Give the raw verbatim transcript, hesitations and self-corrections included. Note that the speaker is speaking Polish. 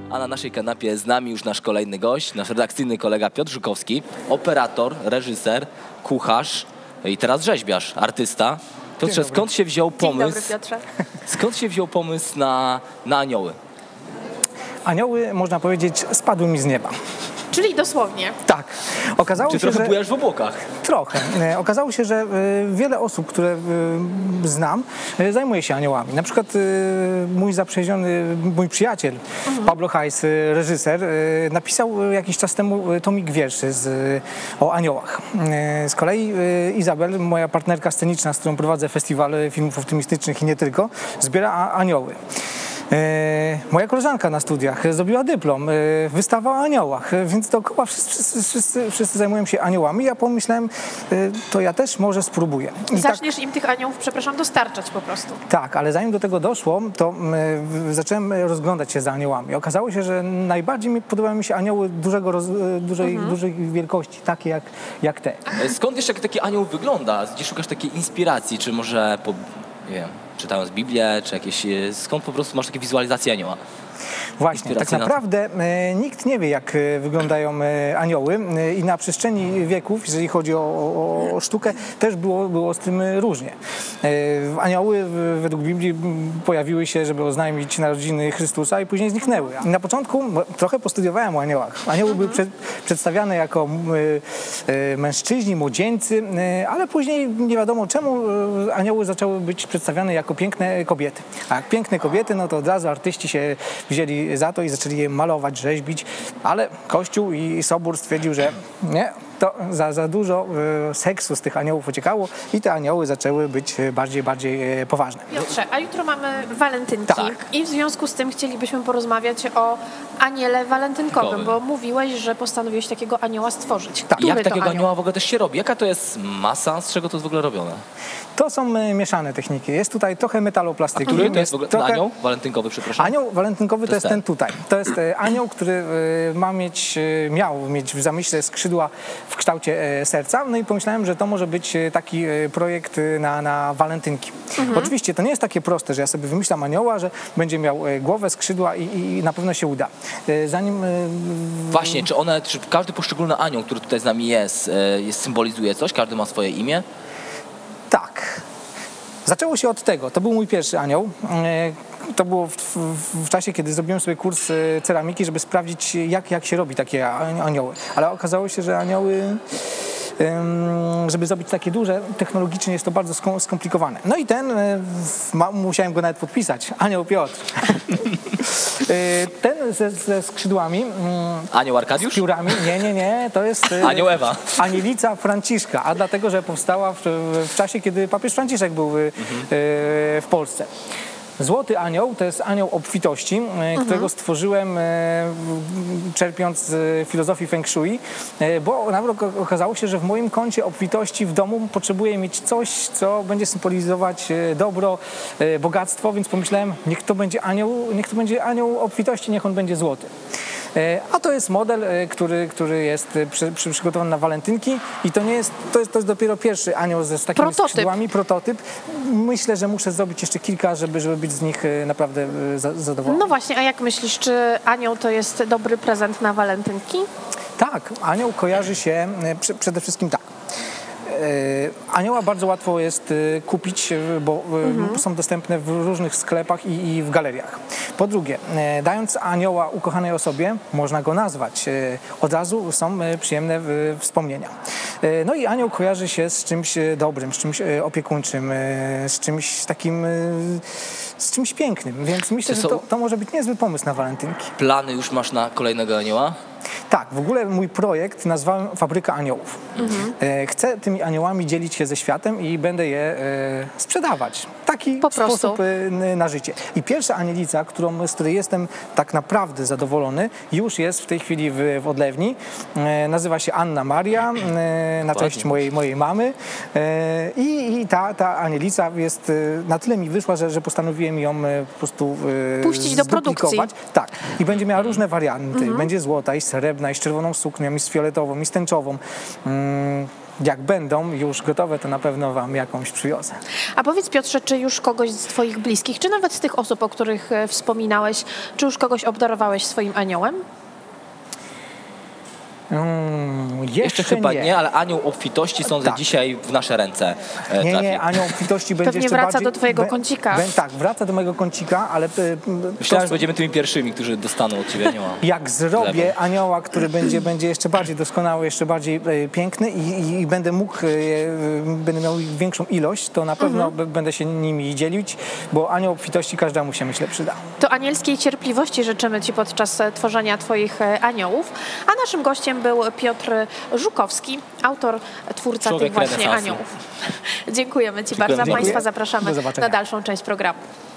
A na naszej kanapie z nami już nasz kolejny gość, nasz redakcyjny kolega Piotr Żukowski, operator, reżyser, kucharz i teraz rzeźbiarz, artysta. Piotrze, skąd się wziął pomysł? Dzień dobry, Piotrze. Skąd się wziął pomysł na, na anioły? Anioły, można powiedzieć, spadły mi z nieba. Czyli dosłownie. Tak. Okazało Czy się, trochę że... bujasz w obłokach? Trochę. E, Okazało się, że e, wiele osób, które e, znam, e, zajmuje się aniołami. Na przykład e, mój zaprzyjaźniony, mój przyjaciel, mhm. Pablo Hajs, e, reżyser, e, napisał jakiś czas temu e, tomik wierszy z, e, o aniołach. E, z kolei e, Izabel, moja partnerka sceniczna, z którą prowadzę festiwal filmów optymistycznych i nie tylko, zbiera a, anioły. E, moja koleżanka na studiach zrobiła dyplom, e, wystawa o aniołach, e, więc dookoła wszyscy, wszyscy, wszyscy, wszyscy zajmują się aniołami. Ja pomyślałem, e, to ja też może spróbuję. I zaczniesz tak, im tych aniołów, przepraszam, dostarczać po prostu. Tak, ale zanim do tego doszło, to e, zacząłem rozglądać się za aniołami. Okazało się, że najbardziej mi podobają mi się anioły dużego, roz, dużej, mhm. dużej wielkości, takie jak, jak te. Skąd wiesz, jak taki anioł wygląda? Gdzie szukasz takiej inspiracji? Czy może, po, nie wiem, czytając Biblię, czy jakieś... Skąd po prostu masz takie wizualizacje anioła? Właśnie, tak naprawdę e, nikt nie wie, jak e, wyglądają e, anioły e, i na przestrzeni wieków, jeżeli chodzi o, o, o sztukę, też było, było z tym różnie. E, anioły w, według Biblii pojawiły się, żeby oznajmić narodziny Chrystusa i później zniknęły. Na początku trochę postudiowałem o aniołach. Anioły były prze, przedstawiane jako e, e, mężczyźni, młodzieńcy, e, ale później nie wiadomo czemu e, anioły zaczęły być przedstawiane jako piękne kobiety. A jak piękne kobiety, no to od razu artyści się wzięli za to i zaczęli je malować, rzeźbić, ale Kościół i Sobór stwierdził, że nie, to za, za dużo e, seksu z tych aniołów uciekało i te anioły zaczęły być bardziej, bardziej e, poważne. Piotrze, a jutro mamy walentynki tak. i w związku z tym chcielibyśmy porozmawiać o aniele walentynkowym, bo mówiłeś, że postanowiłeś takiego anioła stworzyć. Tak. Jak takiego anioł? anioła w ogóle też się robi? Jaka to jest masa? Z czego to jest w ogóle robione? To są e, mieszane techniki. Jest tutaj trochę metaloplastyki. A który to jest w ogóle trochę... anioł walentynkowy, przepraszam? Anioł walentynkowy to, to jest ten. ten tutaj. To jest e, anioł, który e, ma mieć, e, miał mieć w zamyśle skrzydła w kształcie e, serca. No i pomyślałem, że to może być e, taki e, projekt e, na, na walentynki. Mhm. Oczywiście to nie jest takie proste, że ja sobie wymyślam anioła, że będzie miał e, głowę, skrzydła i, i na pewno się uda. E, zanim... E, Właśnie, czy one, czy każdy poszczególny anioł, który tutaj z nami jest, e, jest symbolizuje coś? Każdy ma swoje imię? Tak. Zaczęło się od tego. To był mój pierwszy anioł. To było w, w, w czasie, kiedy zrobiłem sobie kurs ceramiki, żeby sprawdzić, jak, jak się robi takie anioły. Ale okazało się, że anioły, żeby zrobić takie duże, technologicznie jest to bardzo skomplikowane. No i ten, musiałem go nawet podpisać, Anioł Piotr. Ten ze, ze skrzydłami. Anioł Arkadiusz? Z piórami. Nie, nie, nie. To jest Anioł Ewa. Anielica Franciszka, a dlatego, że powstała w, w czasie, kiedy papież Franciszek był w, mhm. w Polsce. Złoty anioł to jest anioł obfitości, mhm. którego stworzyłem czerpiąc z filozofii Feng Shui, bo nawet okazało się, że w moim kącie obfitości w domu potrzebuję mieć coś, co będzie symbolizować dobro, bogactwo, więc pomyślałem, niech to będzie anioł, niech to będzie anioł obfitości, niech on będzie złoty. A to jest model, który, który jest przy, przy, przygotowany na walentynki i to nie jest, to jest, to jest dopiero pierwszy anioł ze, z takimi prototyp. skrzydłami, prototyp. Myślę, że muszę zrobić jeszcze kilka, żeby, żeby być z nich naprawdę zadowolony. No właśnie, a jak myślisz, czy anioł to jest dobry prezent na walentynki? Tak, anioł kojarzy się przede wszystkim tak. Anioła bardzo łatwo jest kupić, bo mhm. są dostępne w różnych sklepach i, i w galeriach. Po drugie, dając anioła ukochanej osobie, można go nazwać. Od razu są przyjemne wspomnienia. No i anioł kojarzy się z czymś dobrym, z czymś opiekuńczym, z czymś takim, z czymś pięknym. Więc myślę, że to, to może być niezły pomysł na walentynki. Plany już masz na kolejnego anioła? Tak, w ogóle mój projekt nazwałem Fabryka Aniołów. Mhm. Chcę tymi aniołami dzielić się ze światem i będę je sprzedawać. Taki po sposób prostu. na życie. I pierwsza anielica, którą, z której jestem tak naprawdę zadowolony, już jest w tej chwili w, w odlewni. Nazywa się Anna Maria, na cześć mojej, mojej mamy. I, i ta, ta anielica jest, na tyle mi wyszła, że, że postanowiłem ją po prostu puścić do produkcji. Tak. I będzie miała różne warianty. Mhm. Będzie złota i srebrna, i z czerwoną suknią, i z fioletową, i z tęczową. jak będą już gotowe, to na pewno wam jakąś przywiozę. A powiedz, Piotrze, czy już kogoś z twoich bliskich, czy nawet z tych osób, o których wspominałeś, czy już kogoś obdarowałeś swoim aniołem? Hmm, jeszcze, jeszcze chyba nie. nie, ale anioł obfitości sądzę tak. dzisiaj w nasze ręce e, Nie, trafi. nie, anioł obfitości będzie Pewnie jeszcze wraca bardziej, do twojego be, kącika. Be, tak, wraca do mojego kącika, ale... Myślałem, że będziemy tymi pierwszymi, którzy dostaną od ciebie anioła. Jak zrobię Lewą. anioła, który będzie, będzie jeszcze bardziej doskonały, jeszcze bardziej e, piękny i, i, i będę mógł, e, będę miał większą ilość, to na pewno mhm. będę się nimi dzielić, bo anioł obfitości każdemu się, myślę, przyda. To anielskiej cierpliwości życzymy ci podczas tworzenia twoich aniołów. A naszym gościem był Piotr Żukowski, autor, twórca Człowiek tych właśnie renesansu. aniołów. Dziękujemy ci Dziękuję. bardzo. Dziękuję. Państwa zapraszamy na dalszą część programu.